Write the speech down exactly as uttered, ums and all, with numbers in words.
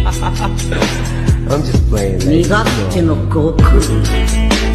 I'm just playing. 身勝手の悟空